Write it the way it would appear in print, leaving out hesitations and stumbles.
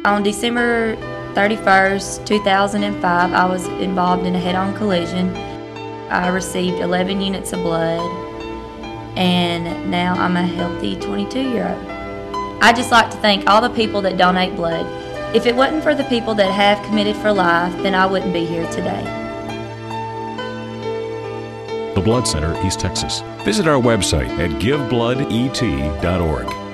On December 31st, 2005, I was involved in a head-on collision. I received 11 units of blood, and now I'm a healthy 22-year-old. I'd just like to thank all the people that donate blood. If it wasn't for the people that have committed for life, then I wouldn't be here today. The Blood Center, East Texas. Visit our website at givebloodET.org.